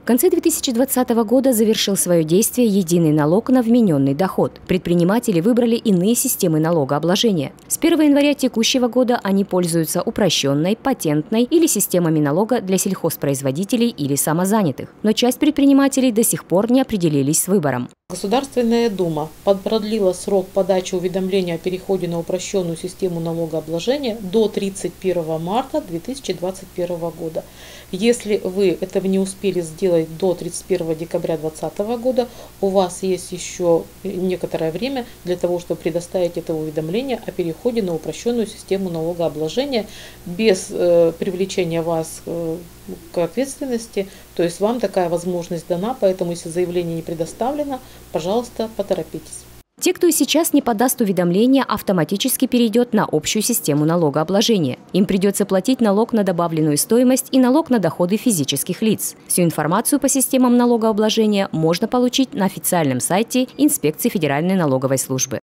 конце 2020 года завершил свое действие единый налог на вмененный доход. Предприниматели выбрали иные системы налогообложения. С 1 января текущего года они пользуются упрощенной, патентной или системами налога для сельхозпроизводителей или самозанятых. Но часть предпринимателей до сих пор не определились с выбором. Государственная Дума продлила срок подачи уведомления о переходе на упрощенную систему налогообложения до 31 марта 2021 года. Если вы этого не успели сделать до 31 декабря 2020 года, у вас есть еще некоторое время для того, чтобы предоставить это уведомление о переходе на упрощенную систему налогообложения без привлечения вас к ответственности. То есть вам такая возможность дана, поэтому если заявление не предоставлено, пожалуйста, поторопитесь. Те, кто и сейчас не подаст уведомление, автоматически перейдет на общую систему налогообложения. Им придется платить налог на добавленную стоимость и налог на доходы физических лиц. Всю информацию по системам налогообложения можно получить на официальном сайте Инспекции Федеральной налоговой службы.